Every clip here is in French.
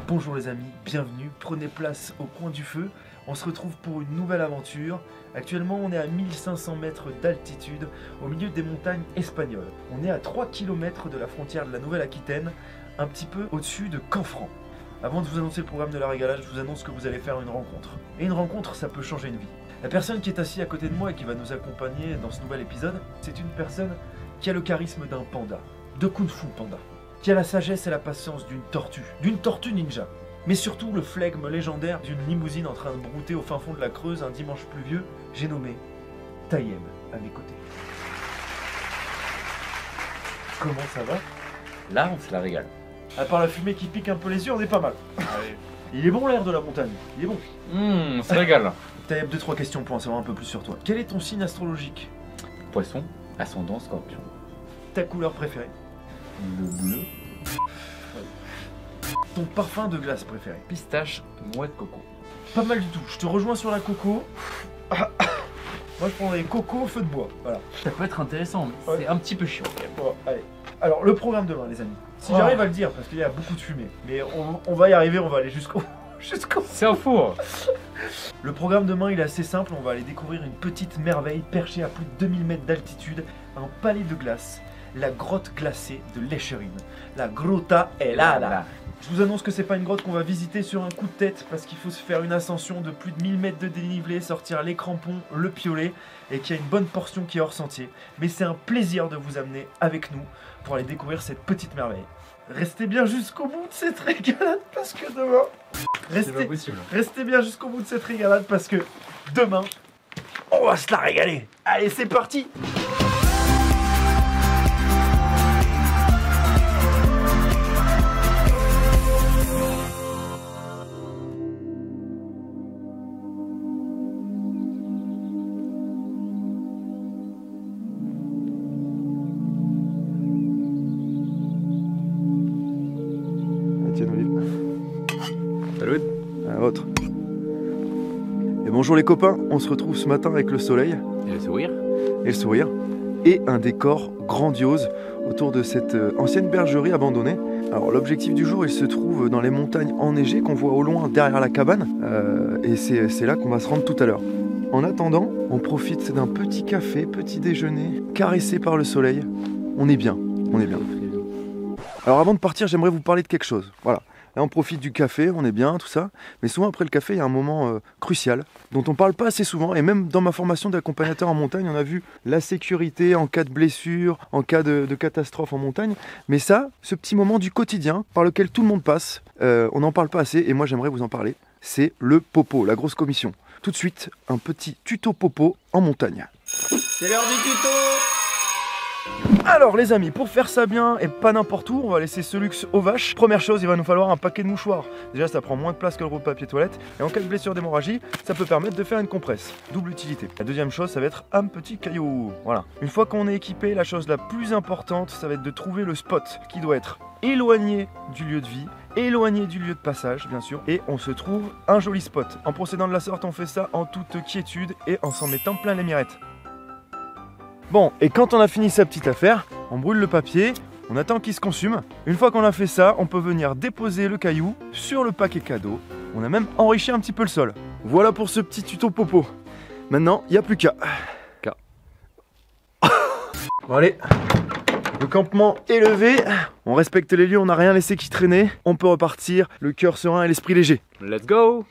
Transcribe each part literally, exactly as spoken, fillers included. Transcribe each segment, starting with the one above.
Bonjour les amis, bienvenue, prenez place au coin du feu. On se retrouve pour une nouvelle aventure. Actuellement on est à mille cinq cents mètres d'altitude au milieu des montagnes espagnoles. On est à trois kilomètres de la frontière de la Nouvelle-Aquitaine, un petit peu au-dessus de Canfranc. Avant de vous annoncer le programme de la régalade, je vous annonce que vous allez faire une rencontre. Et une rencontre, ça peut changer une vie. La personne qui est assise à côté de moi et qui va nous accompagner dans ce nouvel épisode, c'est une personne qui a le charisme d'un panda, de Kung Fu Panda, qui a la sagesse et la patience d'une tortue, d'une tortue ninja, mais surtout le flegme légendaire d'une limousine en train de brouter au fin fond de la Creuse un dimanche pluvieux. J'ai nommé Tayeb à mes côtés. Comment ça va? Là, on se la régale. À part la fumée qui pique un peu les yeux, on est pas mal. Il est bon l'air de la montagne, il est bon. Mmh, on se régale. Tayeb, deux trois questions pour en savoir un peu plus sur toi. Quel est ton signe astrologique? Poisson, ascendant, scorpion. Ta couleur préférée? Le bleu. Ton parfum de glace préféré? Pistache, noix de coco. Pas mal du tout, je te rejoins sur la coco. Moi je prendrais coco, feu de bois, voilà. Ça peut être intéressant, mais Ouais. c'est un petit peu chiant quand même. Bon, allez. Alors le programme demain les amis. Si Oh. j'arrive à le dire, parce qu'il y a beaucoup de fumée, mais on, on va y arriver, on va aller jusqu'au... jusqu'au... C'est un four. Le programme demain il est assez simple, on va aller découvrir une petite merveille perchée à plus de deux mille mètres d'altitude, un palais de glace, la grotte glacée de l'Echerine, la Grotta Helada. Je vous annonce que c'est pas une grotte qu'on va visiter sur un coup de tête parce qu'il faut se faire une ascension de plus de mille mètres de dénivelé, sortir les crampons, le piolet et qu'il y a une bonne portion qui est hors sentier. Mais c'est un plaisir de vous amener avec nous pour aller découvrir cette petite merveille. Restez bien jusqu'au bout de cette régalade parce que demain... C'est pas Restez, possible. restez bien jusqu'au bout de cette régalade parce que demain, on va se la régaler. Allez, c'est parti! Tiens, Olive. Salut. À la vôtre. Et bonjour les copains, on se retrouve ce matin avec le soleil Et le sourire. et le sourire et un décor grandiose autour de cette euh, ancienne bergerie abandonnée. Alors l'objectif du jour il se trouve dans les montagnes enneigées qu'on voit au loin derrière la cabane euh, et c'est c'est là qu'on va se rendre tout à l'heure. En attendant, on profite d'un petit café, petit déjeuner, caressé par le soleil. On est bien, on est bien. Alors avant de partir, j'aimerais vous parler de quelque chose. Voilà. Là, on profite du café, on est bien, tout ça. Mais souvent, après le café, il y a un moment euh, crucial dont on parle pas assez souvent. Et même dans ma formation d'accompagnateur en montagne, on a vu la sécurité en cas de blessure, en cas de, de catastrophe en montagne. Mais ça, ce petit moment du quotidien par lequel tout le monde passe, euh, on n'en parle pas assez. Et moi, j'aimerais vous en parler. C'est le popo, la grosse commission. Tout de suite, un petit tuto popo en montagne. C'est l'heure du tuto. Alors les amis, pour faire ça bien et pas n'importe où, on va laisser ce luxe aux vaches. Première chose, il va nous falloir un paquet de mouchoirs. Déjà ça prend moins de place que le rouleau-papier toilette. Et en cas de blessure d'hémorragie, ça peut permettre de faire une compresse. Double utilité. La deuxième chose, ça va être un petit caillou. Voilà. Une fois qu'on est équipé, la chose la plus importante, ça va être de trouver le spot qui doit être éloigné du lieu de vie, éloigné du lieu de passage bien sûr, et on se trouve un joli spot. En procédant de la sorte, on fait ça en toute quiétude et en s'en mettant plein les mirettes. Bon, et quand on a fini sa petite affaire, on brûle le papier, on attend qu'il se consume. Une fois qu'on a fait ça, on peut venir déposer le caillou sur le paquet cadeau. On a même enrichi un petit peu le sol. Voilà pour ce petit tuto popo. Maintenant, il n'y a plus qu'à. Qu'à. Bon allez, le campement est levé. On respecte les lieux, on n'a rien laissé qui traînait. On peut repartir, le cœur serein et l'esprit léger. Let's go.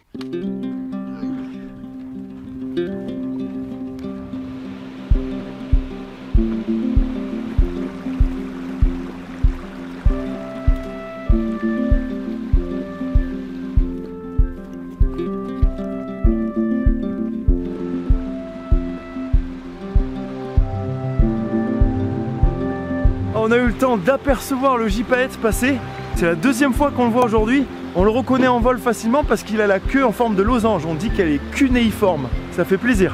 On a eu le temps d'apercevoir le gypaète passer. C'est la deuxième fois qu'on le voit aujourd'hui. On le reconnaît en vol facilement parce qu'il a la queue en forme de losange. On dit qu'elle est cunéiforme. Ça fait plaisir.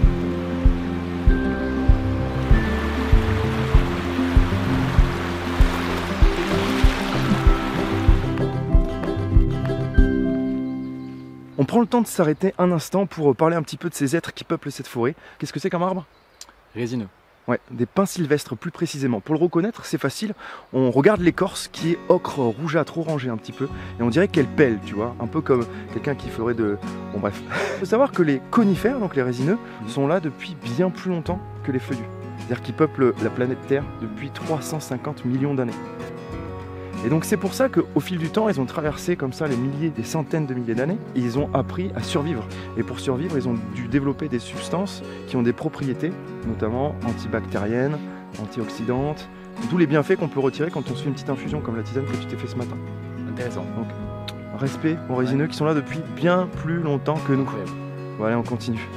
On prend le temps de s'arrêter un instant pour parler un petit peu de ces êtres qui peuplent cette forêt. Qu'est-ce que c'est comme arbre? Résineux. Ouais, des pins sylvestres plus précisément. Pour le reconnaître, c'est facile. On regarde l'écorce qui est ocre rougeâtre, orangé un petit peu. Et on dirait qu'elle pèle, tu vois. Un peu comme quelqu'un qui ferait de... Bon bref. Il faut savoir que les conifères, donc les résineux, sont là depuis bien plus longtemps que les feuillus. C'est-à-dire qu'ils peuplent la planète Terre depuis trois cent cinquante millions d'années. Et donc c'est pour ça qu'au fil du temps, ils ont traversé comme ça les milliers, des centaines de milliers d'années, et ils ont appris à survivre. Et pour survivre, ils ont dû développer des substances qui ont des propriétés, notamment antibactériennes, antioxydantes, d'où les bienfaits qu'on peut retirer quand on se fait une petite infusion comme la tisane que tu t'es fait ce matin. Intéressant. Donc, respect aux résineux ouais. qui sont là depuis bien plus longtemps que nous. Incroyable. Bon, allez, on continue.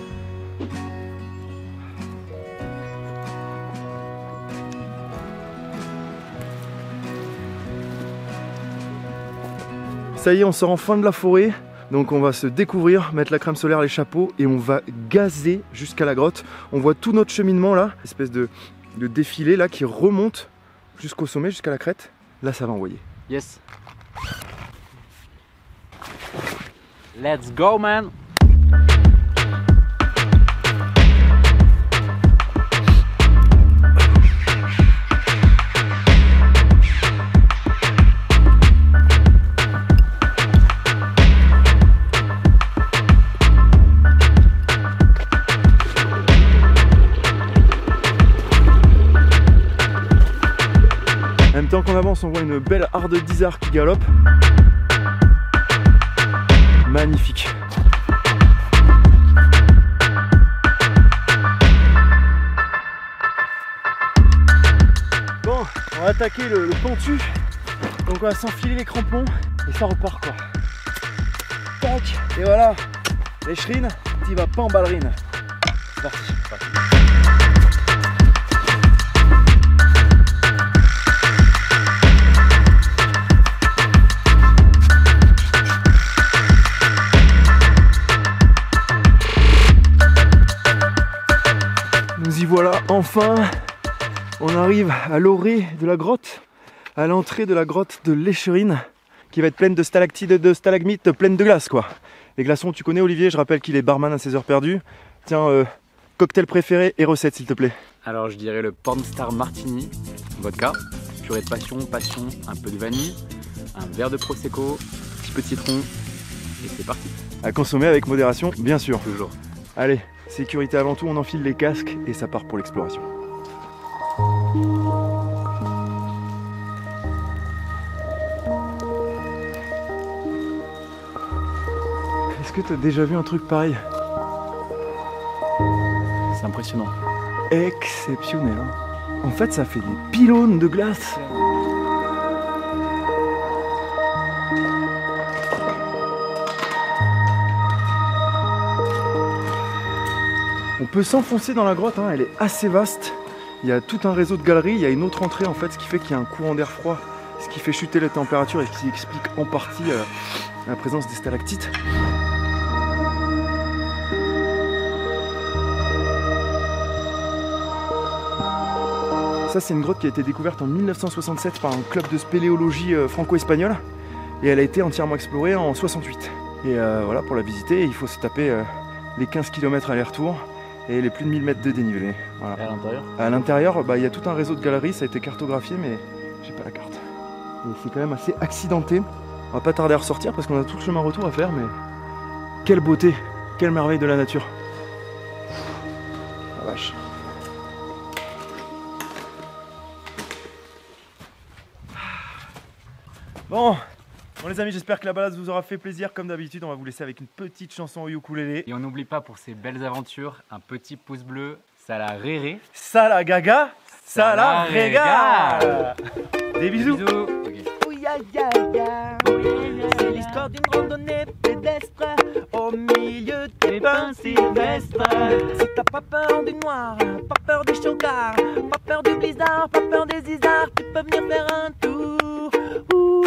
Ça y est, on sort enfin de la forêt, donc on va se découvrir, mettre la crème solaire, les chapeaux et on va gazer jusqu'à la grotte. On voit tout notre cheminement là, espèce de, de défilé là qui remonte jusqu'au sommet, jusqu'à la crête. Là, ça va envoyer. Yes. Let's go, man. En même temps qu'on avance, on voit une belle harde d'Isard qui galope. Magnifique. Bon, on va attaquer le, le pentu. Donc on va s'enfiler les crampons et ça repart quoi. Tac. Et voilà, les shrines, t'y vas pas en ballerine. C'est parti. C'est parti. Nous y voilà enfin, on arrive à l'orée de la grotte, à l'entrée de la grotte de l'Echerine, qui va être pleine de stalactites, de stalagmites, pleine de glace quoi. Les glaçons, tu connais Olivier, je rappelle qu'il est barman à ses heures perdues. Tiens, euh, cocktail préféré et recette s'il te plaît. Alors je dirais le Pornstar Martini, vodka, purée de passion, passion, un peu de vanille, un verre de prosecco, un petit peu de citron, et c'est parti. À consommer avec modération, bien sûr. Toujours. Allez. Sécurité avant tout, on enfile les casques et ça part pour l'exploration. Est-ce que tu as déjà vu un truc pareil? C'est impressionnant. Exceptionnel. Hein. En fait, ça fait des pylônes de glace. On peut s'enfoncer dans la grotte, hein, elle est assez vaste. Il y a tout un réseau de galeries, il y a une autre entrée en fait, ce qui fait qu'il y a un courant d'air froid, ce qui fait chuter la température et ce qui explique en partie euh, la présence des stalactites. Ça, c'est une grotte qui a été découverte en mille neuf cent soixante-sept par un club de spéléologie euh, franco-espagnol et elle a été entièrement explorée en soixante-huit. Et euh, voilà, pour la visiter, il faut se taper euh, les quinze kilomètres aller-retour et les plus de mille mètres de dénivelé. Voilà. Et à l'intérieur À l'intérieur, bah, il y a tout un réseau de galeries, ça a été cartographié, mais j'ai pas la carte. Et c'est quand même assez accidenté. On va pas tarder à ressortir parce qu'on a tout le chemin retour à faire, mais quelle beauté, quelle merveille de la nature. La vache. Bon, bon les amis, j'espère que la balade vous aura fait plaisir. Comme d'habitude, on va vous laisser avec une petite chanson au ukulélé. Et on n'oublie pas pour ces belles aventures, un petit pouce bleu, ça la réré. Ça la gaga, ça, ça la régale. Des bisous. Des bisous. Okay. C'est l'histoire d'une randonnée pédestre au milieu des pins sylvestres. Si t'as pas peur du noir, pas peur des chocards, pas peur du blizzard, pas peur des isards, tu peux venir faire un tour. Ouh,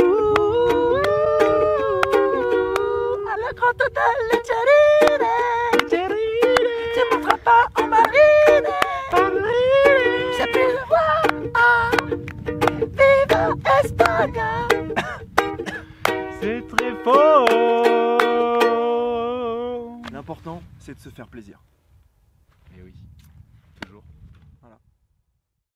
à la grotte de l'Echerine, tu monteras pas en marine, c'est plus le voir. Ah, viva Espagne. C'est très fort. L'important, c'est de se faire plaisir.